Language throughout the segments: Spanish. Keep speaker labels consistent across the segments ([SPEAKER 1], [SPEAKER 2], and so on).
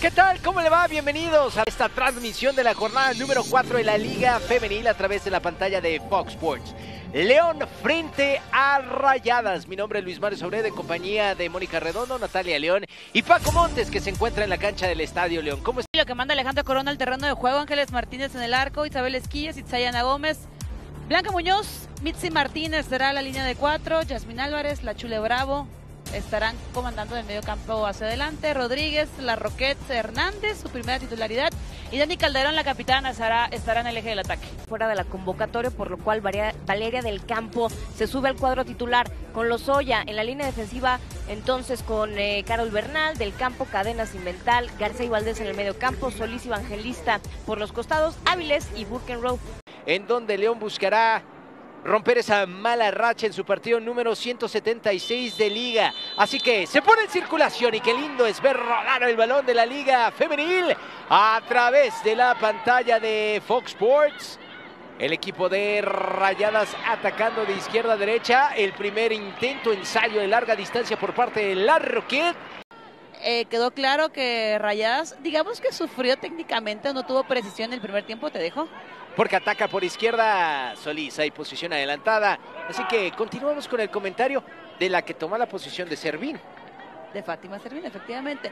[SPEAKER 1] ¿Qué tal? ¿Cómo le va? Bienvenidos a esta transmisión de la jornada número 4 de la Liga Femenil a través de la pantalla de Fox Sports. León frente a Rayadas. Mi nombre es Luis Mario Sobre, de compañía de Mónica Redondo, Natalia León y Paco Montes, que se encuentra en la cancha del Estadio León. ¿Cómo está?
[SPEAKER 2] Lo que manda Alejandro Corona al terreno de juego, Ángeles Martínez en el arco, Isabel Esquillas, Itzayana Gómez, Blanca Muñoz, Mitzi Martínez será la línea de 4, Yasmín Álvarez, La Chule Bravo estarán comandando del medio campo hacia adelante, Rodríguez, La Roquette, Hernández, su primera titularidad, y Dani Calderón, la capitana, estará en el eje del ataque.
[SPEAKER 3] Fuera de la convocatoria, por lo cual Valeria del Campo se sube al cuadro titular con Lozoya en la línea defensiva, entonces con Carol Bernal, del Campo, Cadena Cimental, García y Valdés en el medio campo, Solís y Evangelista por los costados, Áviles y Burkenrow.
[SPEAKER 1] En donde León buscará romper esa mala racha en su partido número 176 de Liga. Así que se pone en circulación y qué lindo es ver rodar el balón de la Liga Femenil a través de la pantalla de Fox Sports. El equipo de Rayadas atacando de izquierda a derecha. El primer intento, ensayo de larga distancia por parte de La Roquette.
[SPEAKER 2] Quedó claro que Rayadas, digamos que sufrió técnicamente, no tuvo precisión en el primer tiempo, ¿te dejo?
[SPEAKER 1] Porque ataca por izquierda Solís, hay posición adelantada. Así que continuamos con el comentario de la que toma la posición de Servín.
[SPEAKER 2] De Fátima Servín, efectivamente.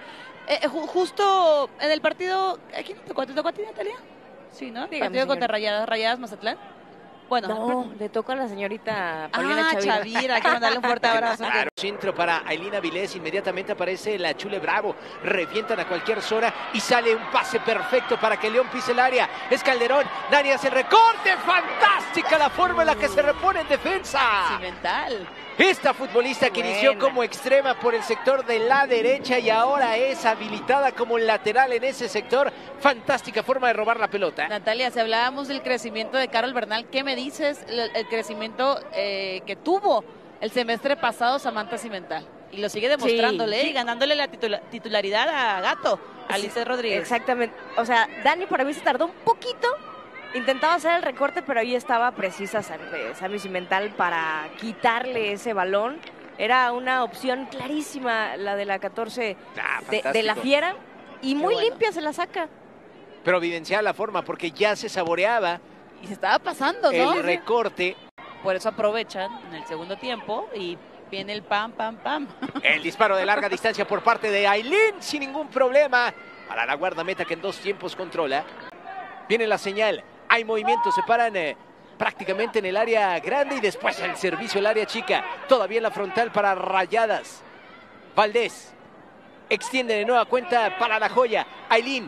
[SPEAKER 2] Justo en el partido, ¿a quién te tocó a ti, Natalia? Sí, ¿no?
[SPEAKER 3] Dígame,
[SPEAKER 2] Partido contra
[SPEAKER 3] señora.
[SPEAKER 2] Rayadas Mazatlán. Bueno,
[SPEAKER 3] No, le toca a la señorita Paulina
[SPEAKER 2] Chavira, hay que mandarle un fuerte abrazo.
[SPEAKER 1] Claro, centro para Ailina Vilés, inmediatamente aparece La Chule Bravo, revientan a cualquier zona y sale un pase perfecto para que León pise el área. Es Calderón, Dani hace el recorte, fantástica la forma en la que se repone en defensa.
[SPEAKER 2] Cimental.
[SPEAKER 1] Esta futbolista que inició como extrema por el sector de la derecha y ahora es habilitada como lateral en ese sector. Fantástica forma de robar la pelota.
[SPEAKER 2] Natalia, si hablábamos del crecimiento de Carol Bernal, ¿qué me dices? El crecimiento que tuvo el semestre pasado Samantha Cimental. Y lo sigue demostrándole,
[SPEAKER 3] Sí.
[SPEAKER 2] y ganándole la titularidad a Gato, a Alice Rodríguez.
[SPEAKER 3] Exactamente. O sea, Dani para mí se tardó un poquito. Intentaba hacer el recorte, pero ahí estaba precisa Sammy Cimental para quitarle ese balón. Era una opción clarísima la de la 14 de la Fiera. Y muy limpia se la saca.
[SPEAKER 1] Pero evidenciaba la forma porque ya se saboreaba
[SPEAKER 2] Y se estaba pasando, ¿no?
[SPEAKER 1] el recorte.
[SPEAKER 2] Por eso aprovechan en el segundo tiempo y viene el pam.
[SPEAKER 1] El disparo de larga distancia por parte de Ailín sin ningún problema. Para la guardameta que en dos tiempos controla. Viene la señal. Hay movimiento, se paran prácticamente en el área grande y después el servicio al área chica. Todavía en la frontal para Rayadas. Valdés extiende de nueva cuenta para la joya. Ailín.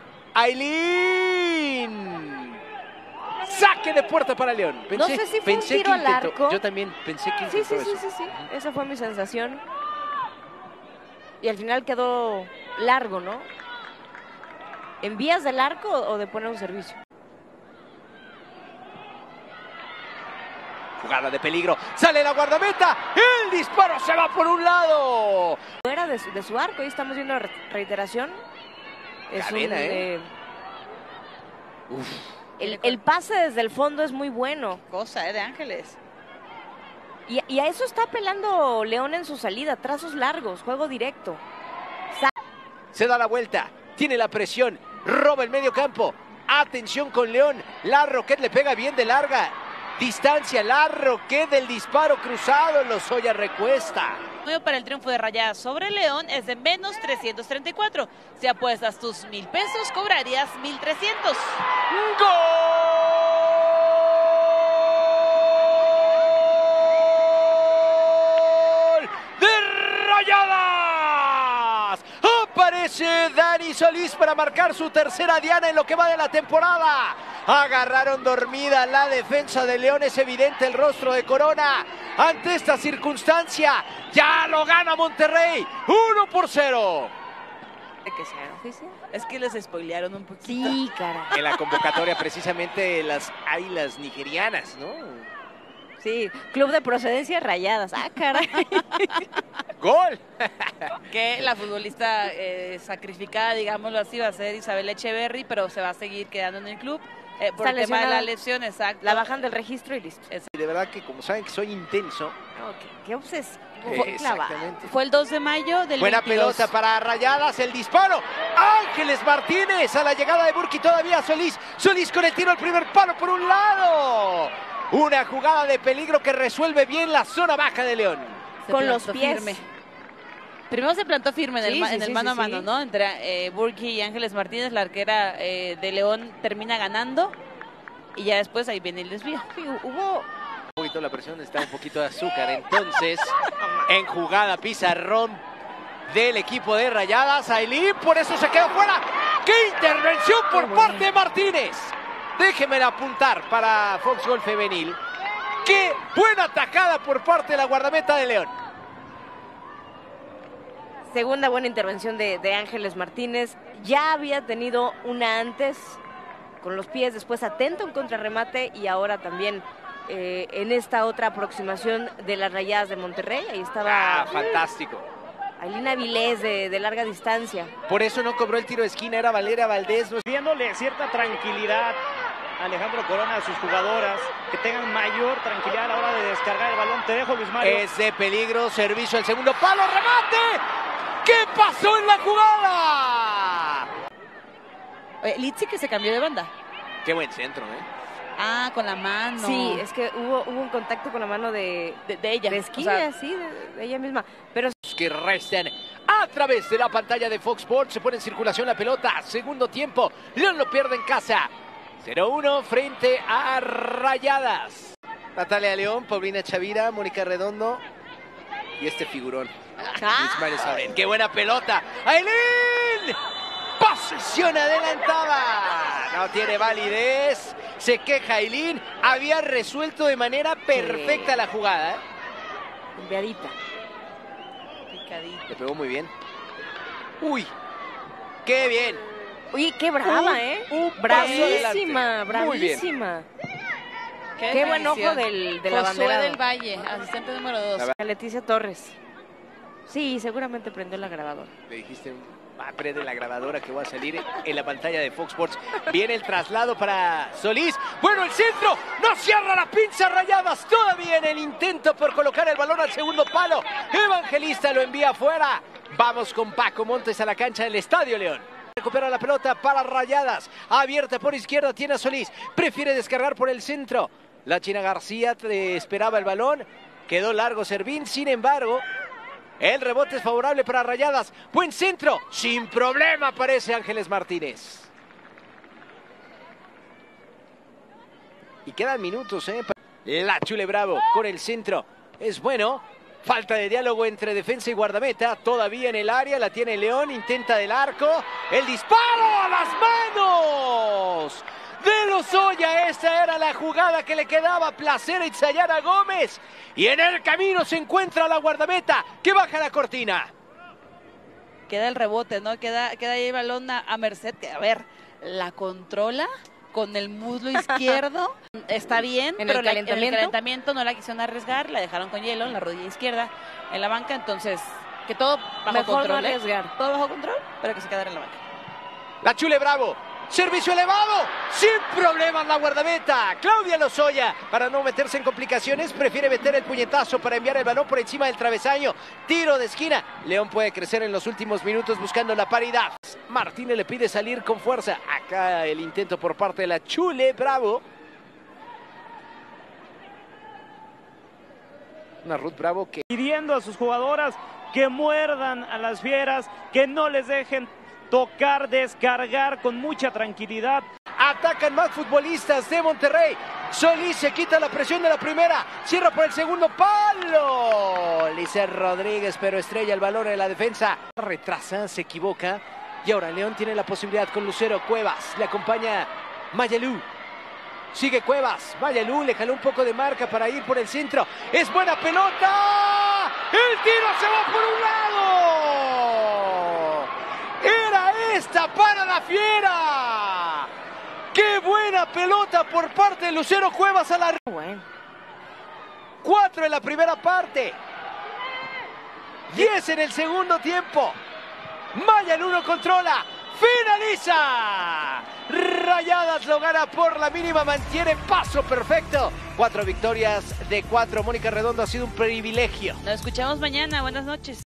[SPEAKER 1] Saque de puerta para León.
[SPEAKER 3] No sé si fue un tiro al arco.
[SPEAKER 1] Yo también pensé que intentó eso.
[SPEAKER 3] Sí. Esa fue mi sensación. Y al final quedó largo, ¿no? ¿En vías del arco o de poner un servicio?
[SPEAKER 1] Jugada de peligro, sale la guardameta, el disparo se va por un lado.
[SPEAKER 3] Fuera de su arco, ahí estamos viendo reiteración. Es
[SPEAKER 1] Cadena,
[SPEAKER 3] el pase desde el fondo es muy bueno.
[SPEAKER 2] Cosa, de Ángeles.
[SPEAKER 3] Y a eso está apelando León en su salida, trazos largos, juego directo.
[SPEAKER 1] Se da la vuelta, tiene la presión, roba el medio campo. Atención con León, La Roquette le pega bien de larga distancia, La Roquette del disparo cruzado, Lozoya recuesta.
[SPEAKER 2] Para el triunfo de Rayadas sobre León es de menos 334. Si apuestas tus 1,000 pesos, cobrarías 1,300.
[SPEAKER 1] ¡Gol de Rayadas! Aparece Dani Solís para marcar su tercera diana en lo que va de la temporada. Agarraron dormida la defensa de León, es evidente el rostro de Corona. Ante esta circunstancia, ya lo gana Monterrey, 1-0.
[SPEAKER 2] ¿Que sea oficial? Es que les spoilearon un poquito.
[SPEAKER 3] Sí, cara.
[SPEAKER 1] En la convocatoria precisamente las águilas nigerianas, ¿no?
[SPEAKER 3] Sí, club de procedencia Rayadas. Ah, caray.
[SPEAKER 1] ¡Gol!
[SPEAKER 2] Que la futbolista sacrificada, digámoslo así, va a ser Isabel Echeverry, pero se va a seguir quedando en el club. Por el tema de la lesión, exacto.
[SPEAKER 3] La bajan del registro y listo.
[SPEAKER 1] De verdad que como saben que soy intenso.
[SPEAKER 3] No, qué
[SPEAKER 1] Exactamente.
[SPEAKER 2] Fue el 2 de mayo del
[SPEAKER 1] Buena
[SPEAKER 2] 22.
[SPEAKER 1] pelota para Rayadas, el disparo. Ángeles Martínez a la llegada de Burki, todavía Solís. Solís con el tiro al primer palo por un lado. Una jugada de peligro que resuelve bien la zona baja de León.
[SPEAKER 3] Con los pies.
[SPEAKER 2] Firme. Primero se plantó firme en el,
[SPEAKER 3] Sí,
[SPEAKER 2] mano a mano, ¿no? Entre Burki y Ángeles Martínez, la arquera de León termina ganando. Y ya después ahí viene el desvío.
[SPEAKER 3] Sí, hubo...
[SPEAKER 1] Un poquito la presión, está un poquito de azúcar. Entonces, en jugada pizarrón del equipo de Rayadas, Ailín, por eso se quedó fuera. ¡Qué intervención por parte de Martínez! Déjenmela apuntar para Fox Gol Femenil. ¡Qué buena atacada por parte de la guardameta de León!
[SPEAKER 3] Segunda buena intervención de Ángeles Martínez. Ya había tenido una antes con los pies, después atento en contrarremate y ahora también en esta otra aproximación de las Rayadas de Monterrey. Ahí estaba
[SPEAKER 1] Fantástico.
[SPEAKER 3] Ailín Avilés de larga distancia.
[SPEAKER 1] Por eso no cobró el tiro de esquina, era Valeria Valdés.
[SPEAKER 4] Viéndole cierta tranquilidad a Alejandro Corona, a sus jugadoras, que tengan mayor tranquilidad a la hora de descargar el balón. Te dejo, Luis Mario.
[SPEAKER 1] Es de peligro, servicio al segundo palo, remate. ¿Qué pasó en la jugada?
[SPEAKER 2] Litsi que se cambió de banda.
[SPEAKER 1] Qué buen centro,
[SPEAKER 2] Ah, con la mano.
[SPEAKER 3] Sí, es que hubo un contacto con la mano de
[SPEAKER 2] ella.
[SPEAKER 3] de Esquilla, sí, de ella misma. Pero
[SPEAKER 1] Que restan a través de la pantalla de Fox Sports. Se pone en circulación la pelota. Segundo tiempo. León lo pierde en casa. 0-1 frente a Rayadas. Natalia León, Paulina Chavira, Mónica Redondo y este figurón. Luis Mario Sabrén. ¡Qué buena pelota! ¡Ailín! ¡Posición adelantada! No tiene validez. Se queja Ailín. Había resuelto de manera perfecta la jugada.
[SPEAKER 3] enviadita.
[SPEAKER 1] Le pegó muy bien. ¡Uy! ¡Qué bien!
[SPEAKER 3] Oye, qué brava, bravísima,
[SPEAKER 1] Muy bien.
[SPEAKER 3] bravísima. Qué buen ojo de la
[SPEAKER 2] Josué
[SPEAKER 3] bandera.
[SPEAKER 2] del Valle, asistente número 2.
[SPEAKER 3] Leticia Torres. Sí, seguramente prendió la grabadora.
[SPEAKER 1] Le dijiste, prende la grabadora que va a salir en la pantalla de Fox Sports. Viene el traslado para Solís. Bueno, el centro. No cierra la pinza Rayadas. Todavía en el intento por colocar el balón al segundo palo. Evangelista lo envía afuera. Vamos con Paco Montes a la cancha del Estadio León. Recupera la pelota para Rayadas. Abierta por izquierda tiene a Solís. Prefiere descargar por el centro. La China García esperaba el balón. Quedó largo Servín. Sin embargo, el rebote es favorable para Rayadas. Buen centro. Sin problema aparece Ángeles Martínez. Y quedan minutos, La Chule Bravo con el centro. Es bueno. Falta de diálogo entre defensa y guardameta. Todavía en el área. La tiene León. Intenta del arco. El disparo a las manos de Lozoya. Esa era la jugada que le quedaba placer a Itzayana Gómez. Y en el camino se encuentra la guardameta que baja la cortina.
[SPEAKER 2] Queda el rebote, ¿no? Queda ahí el balón a merced. Que, a ver, la controla con el muslo izquierdo. Está bien,
[SPEAKER 3] ¿En
[SPEAKER 2] pero
[SPEAKER 3] el
[SPEAKER 2] en el
[SPEAKER 3] calentamiento?
[SPEAKER 2] calentamiento no la quisieron arriesgar. La dejaron con hielo en la rodilla izquierda en la banca. Entonces, que todo bajo
[SPEAKER 3] Mejor
[SPEAKER 2] control.
[SPEAKER 3] no arriesgar.
[SPEAKER 2] Todo bajo control, pero que se quedara en la banca.
[SPEAKER 1] La Chule Bravo. Servicio elevado. Sin problemas la guardameta. Claudia Lozoya, para no meterse en complicaciones, prefiere meter el puñetazo para enviar el balón por encima del travesaño. Tiro de esquina. León puede crecer en los últimos minutos buscando la paridad. Martínez le pide salir con fuerza. Acá el intento por parte de la Chule Bravo. Una Ruth Bravo que...
[SPEAKER 4] Pidiendo a sus jugadoras que muerdan a las fieras, que no les dejen tocar, descargar con mucha tranquilidad.
[SPEAKER 1] Atacan más futbolistas de Monterrey. Solís se quita la presión de la primera. Cierra por el segundo palo. Licer Rodríguez, pero estrella el balón en la defensa. Retrasa, se equivoca. Y ahora León tiene la posibilidad con Lucero Cuevas. Le acompaña Mayalú. Sigue Cuevas. Mayalú le jaló un poco de marca para ir por el centro. ¡Es buena pelota! ¡El tiro se va por un lado! ¡Era esta para la fiera! ¡Qué buena pelota por parte de Lucero Cuevas a la...
[SPEAKER 3] Bueno.
[SPEAKER 1] 4 en la primera parte. 10 en el segundo tiempo. Mayalú no controla. ¡Finaliza! Rayadas lo gana por la mínima. Mantiene paso perfecto 4 victorias de 4. Mónica Redondo, ha sido un privilegio.
[SPEAKER 2] Nos escuchamos mañana. Buenas noches.